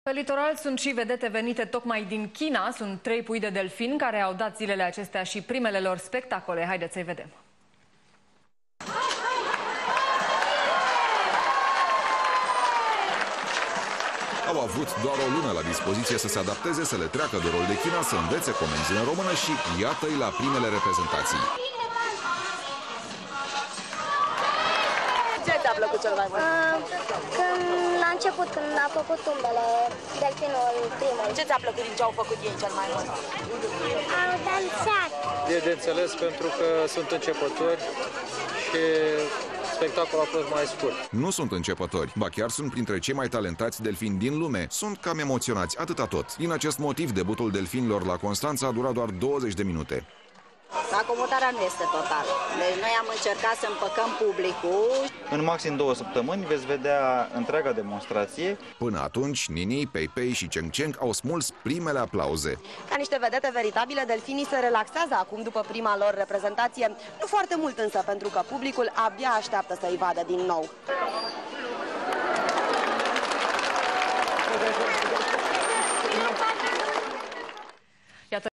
Pe litoral sunt și vedete venite tocmai din China. Sunt 3 pui de delfin care au dat zilele acestea și primele lor spectacole. Haideți să-i vedem. Au avut doar o lună la dispoziție să se adapteze, să le treacă de rol de China, să învețe comenzi în română și iată-i la primele reprezentații. Ce ți-a plăcut cel mai mult? La început, când a făcut tumbele, delfinul primul. Ce ți-a plăcut din ce au făcut ei cel mai mult? Au dansat. E de înțeles pentru că sunt începători și spectacolul a fost mai scurt. Nu sunt începători, ba chiar sunt printre cei mai talentați delfini din lume. Sunt cam emoționați, atâta tot. Din acest motiv, debutul delfinilor la Constanța a durat doar 20 de minute. Acomodarea nu este totală. Deci noi am încercat să împăcăm publicul. În maxim 2 săptămâni veți vedea întreaga demonstrație. Până atunci, Nini, Pei-Pei și Ceng-Ceng au smuls primele aplauze. Ca niște vedete veritabile, delfinii se relaxează acum după prima lor reprezentație. Nu foarte mult însă, pentru că publicul abia așteaptă să-i vadă din nou.